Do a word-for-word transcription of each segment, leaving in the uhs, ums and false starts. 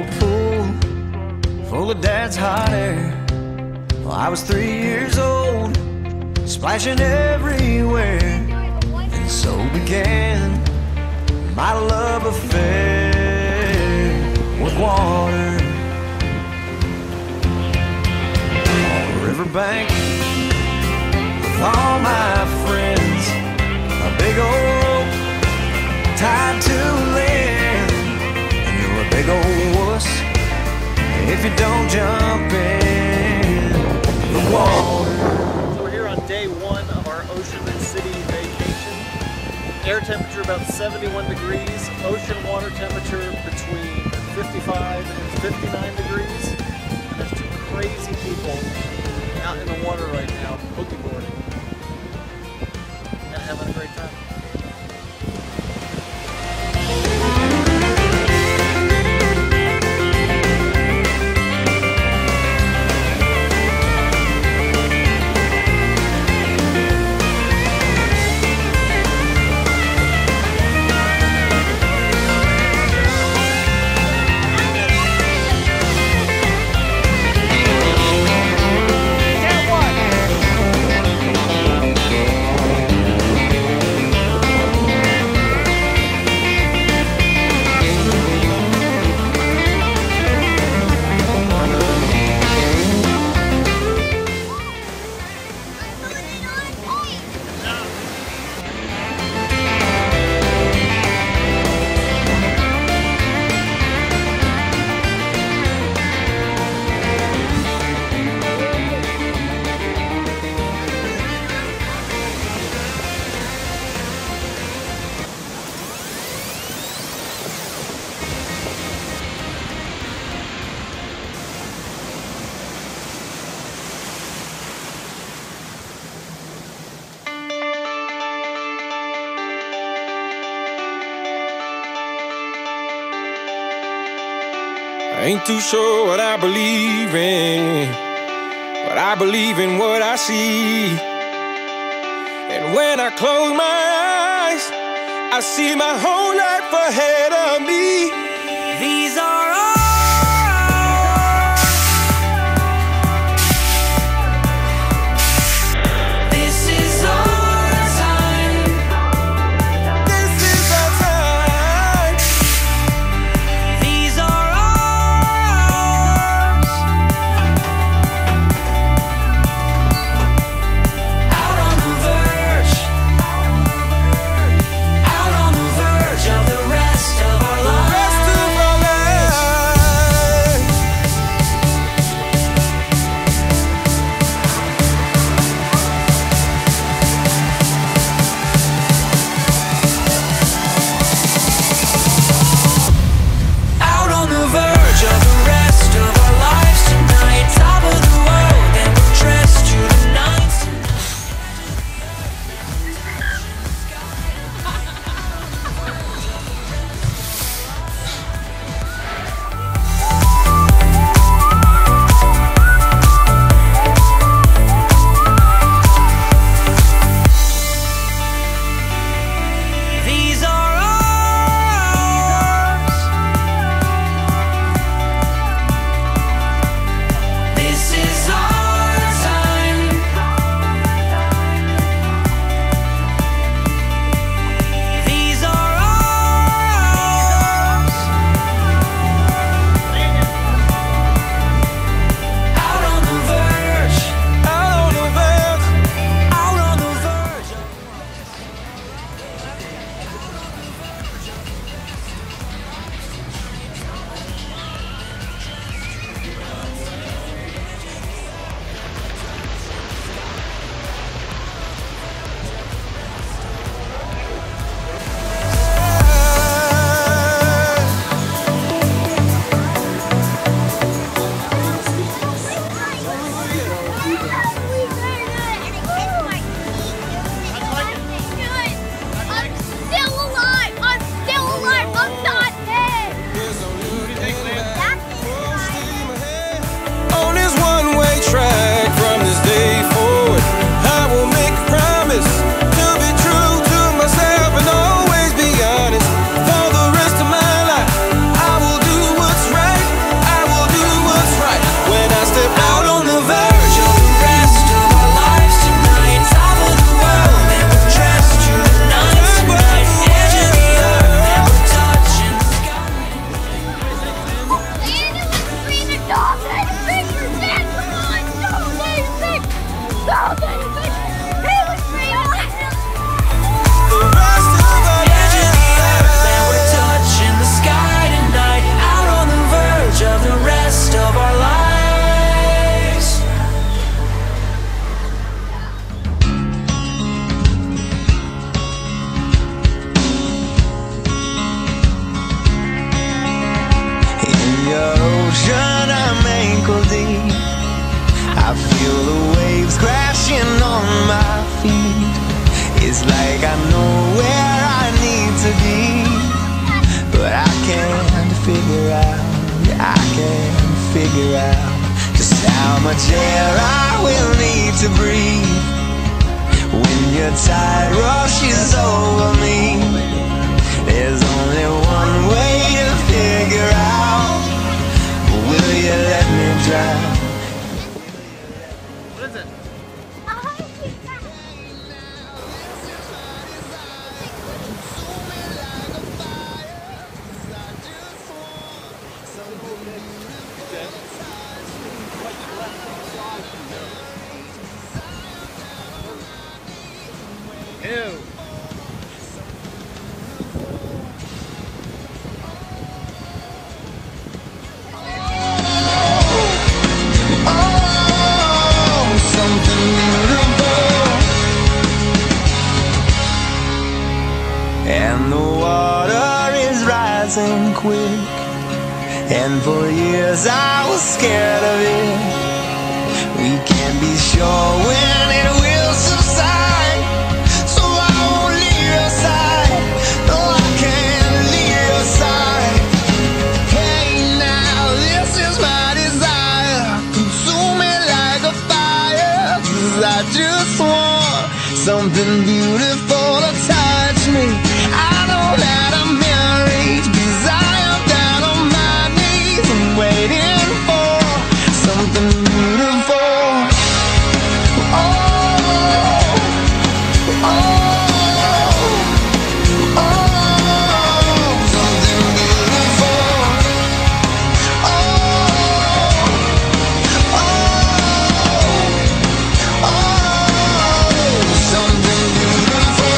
old pool full of dad's hot air. Well, I was three years old, splashing everywhere, and so began my love affair with water. On the riverbank with all my friends, a big old rope tied to land, and you're a big old wuss if you don't jump in the water. So we're here on day one of our Ocean City vacation. Air temperature about seventy-one degrees, ocean water temperature between fifty-five and fifty-nine degrees. And there's two crazy people out in the water right now, boogie boarding, and having a great time. I ain't too sure what I believe in, but I believe in what I see. And when I close my eyes, I see my whole life ahead of me. These are all Out on the verge of the rest of our lives. I can't figure out just how much air I will need to breathe when your tide rushes over me. There's only one way to figure out. Will you let me drown? What is it? Ew. And the water is rising quick, and for years I was scared of it. We can't be sure when it will subside, so I won't leave your side. No, I can't leave your side. Hey now, this is my desire. Consume me like a fire, 'cause I just want something beautiful to touch me. I know that I'm married, 'cause I am down on my knees. I'm waiting for something beautiful. Oh, oh, oh, something beautiful. Oh, oh, oh, something beautiful.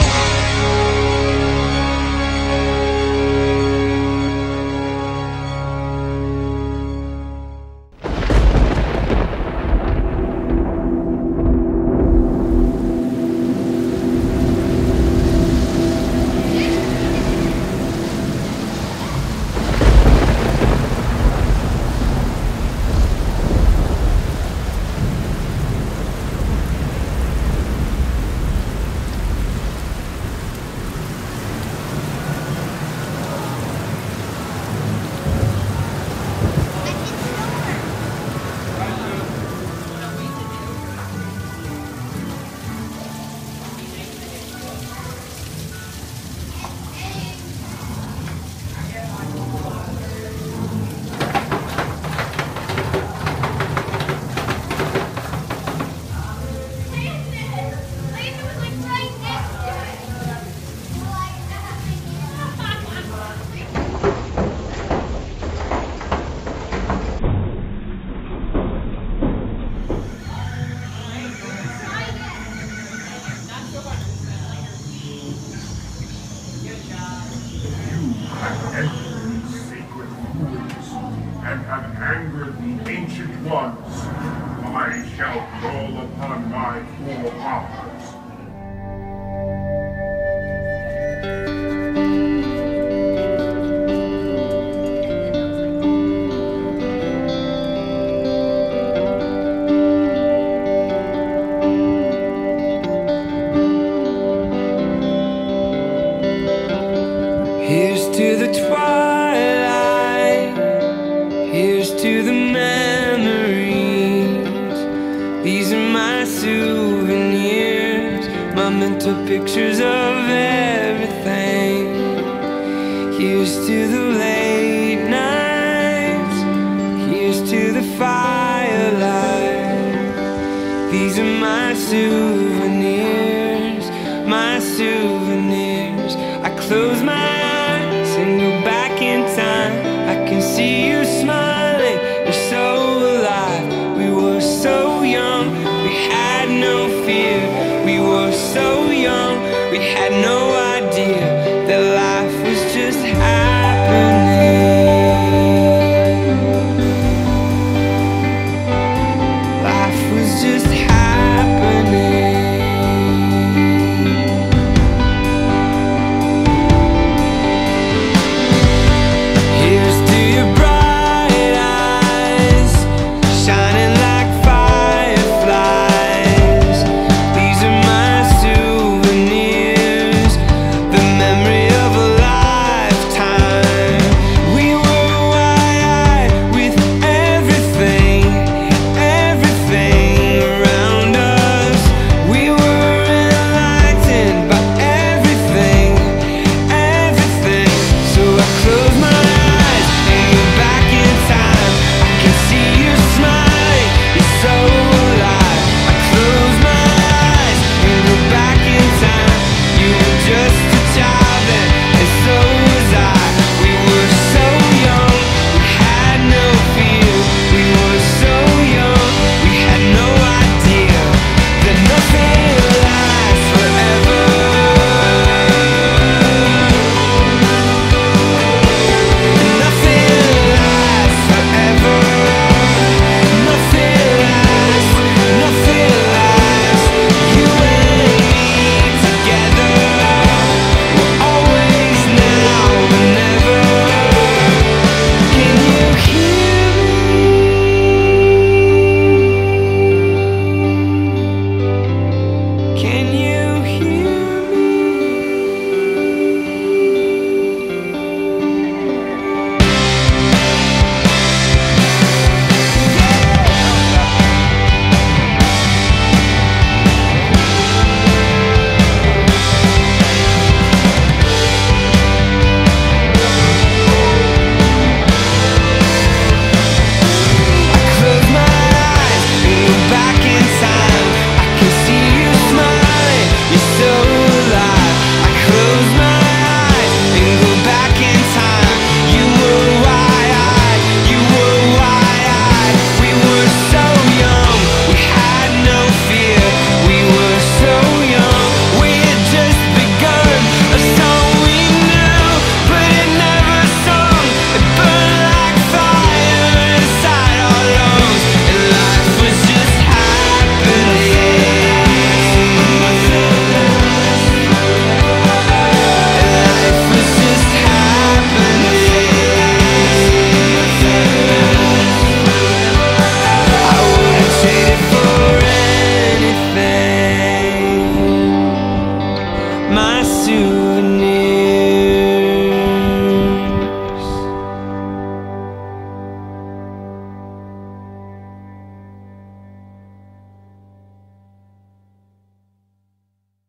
And have angered the ancient ones, I shall call upon my forefathers. Here's to the twilight, here's to the memories. These are my souvenirs, my mental pictures of everything. Here's to the late nights, here's to the firelight. These are my souvenirs, my souvenirs. I close my eyes and go back in time. I can see you smiling, you're so alive. We were so young, we had no fear. We were so young, we had no idea that life was just happening. Life was just happening. Here's to your bright eyes, shining like fireflies. These are my souvenirs, souvenir.